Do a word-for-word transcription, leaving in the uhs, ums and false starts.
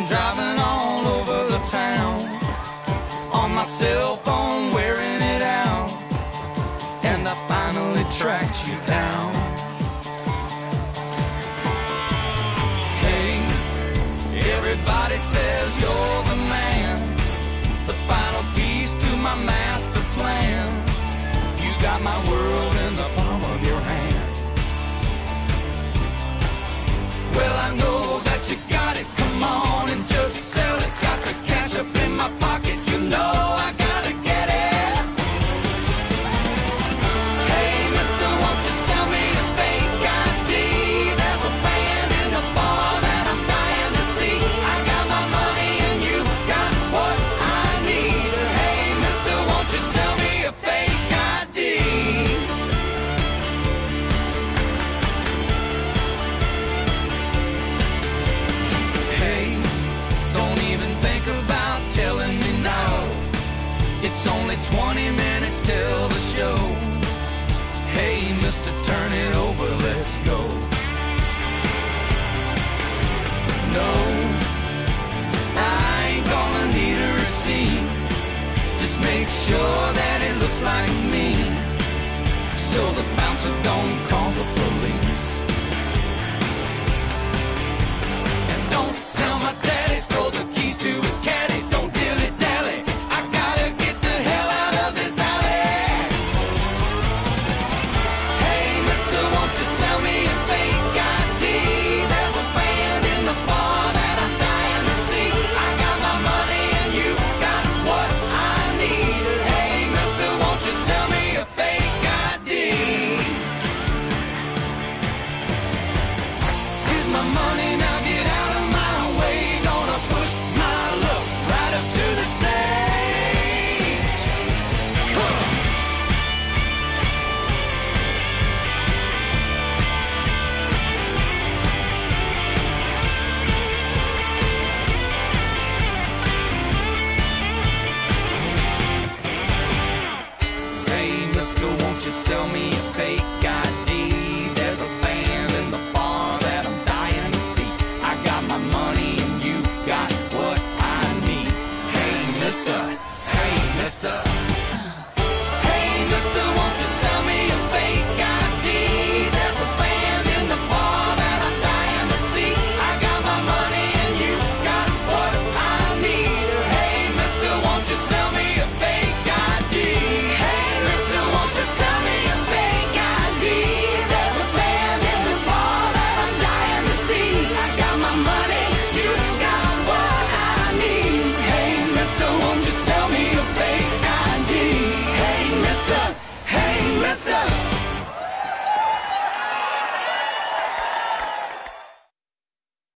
driving all over the town, on my cell phone wearing it out, and I finally tracked you down. Hey, everybody says you're the man, the final piece to my master plan. You got my world in the palm of your hand. Well, I know that you got it, come on and just sell it. Got the cash up in my pocket, you know I gotta get it. Hey, mister, won't you sell me a fake I D? There's a band in the bar that I'm dying to see. I got my money and you got what I need. Hey, mister, won't you sell me a fake I D? Telling me now, it's only twenty minutes till the show. Hey, mister, turn it over, let's go. No, I ain't gonna need a receipt. Just make sure that it looks like me, so the bouncer don't call